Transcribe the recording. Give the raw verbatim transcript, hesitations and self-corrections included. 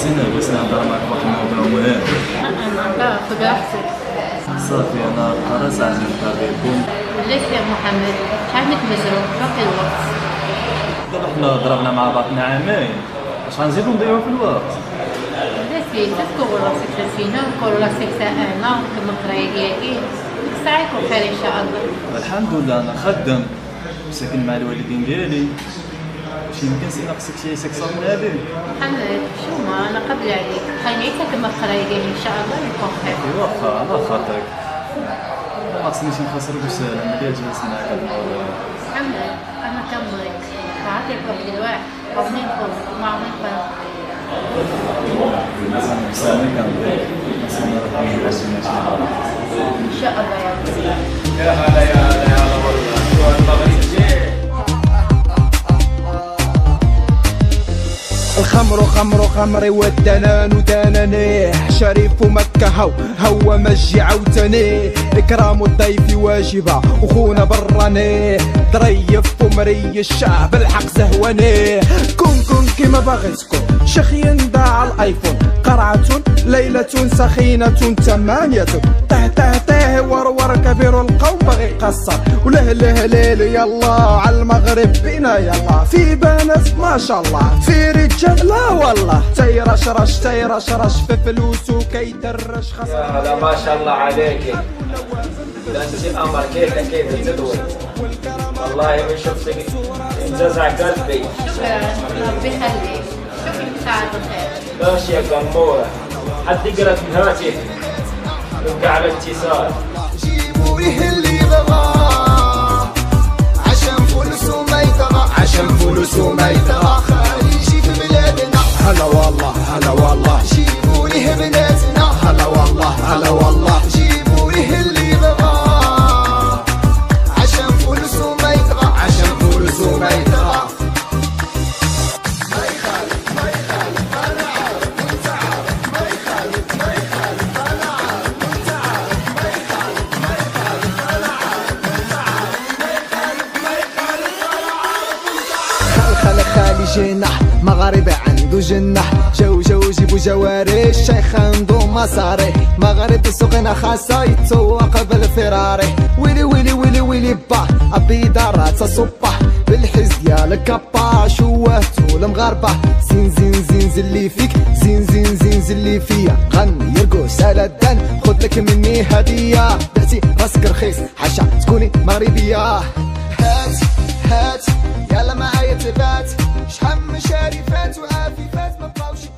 سنة بغيت نهضر معك واحد الموضوع مهم. لا براحتك. صافي انا خلاص عزمت بكم. ليش يا محمد؟ شحال منك مجروح؟ باقي الوقت. دابا حنا ضربنا مع بعضنا عامين، اش غنزيدو نضيعو في الوقت؟ لاسين تذكر راسك لاسينا نقول راسك ساءنا كما القرايه ديالي ديك الساعه يكون خير ان شاء الله. الحمد لله انا خدام ساكن مع الوالدين ديالي. شي يمكن سي ناقصك شي سكسة من هادي؟ محمد شو ما انا قبل عليك خليني كما القرايه ديالي ان شاء الله يكون خير. واخا على خاطرك ما خصنيش نخسرك بسهل ملي جالس معاك هاد الموضوع. محمد انا كنبغيك عاطيك واحد الواحد عمري نفوز وما عمري نفوز. سامي كنبغيك نسمع ربي باش ان شاء الله يا ربي. يا هلا يا هلا يا هلا والله شو المغرب جاي. الخمر خمر خمري والدنان دانانيه شريف مكة هو هو مجي عوتاني اكرام الضيف واجبة وخونا براني ضريف ومري الشعب الحق زهواني كون كون كيما باغيتكم شخين داع الايفون قرعة ليلة سخينة ثمانية ته ته ته ورور كبير القوم باغي يقصر وله له ليل يلا على المغرب بينا يلا في بنات ما شاء الله في رجال لا والله تيرش رش تيرش رش في فلوس وكيدرش خسر. يا هلا ما شاء الله عليك ده انت امر كيف كيف تدوي والله من شفتك انجزع قلبي. شكرا ربي يخليك شوفي مساعد الخير. ماشي يا قمورة حد يقرا في الهاتف نبقى على اتصال. جيبوا ليه اللي بغاه عشان فلوسه ما يطغى عشان فلوسه ما يطغى خارجي في بلادنا هلا والله هلا والله جيبوا ليه بناتنا هلا والله هلا والله جيبوا ليه اللي بغاه عشان فلوسه ما يطغى عشان فلوسه ما يطغى. خالي جناح مغاربي عنده جناح جو جو جيبو جواري الشيخ عنده مصاري مغربي سوقنا خاصة يتسوق بالفراري ويلي ويلي ويلي ويلي با ابي دارات صباح بالحز ديالك كابا شوهتو المغاربة زين زين زين زلي فيك زين زين زين زلي فيا غني يرقص على الدن خد لك مني هدية بعتي راسك رخيص حاشا تكوني مغربية هات هات يلا معايا تبات شحال من شريفات وعفيفات ما بقاوش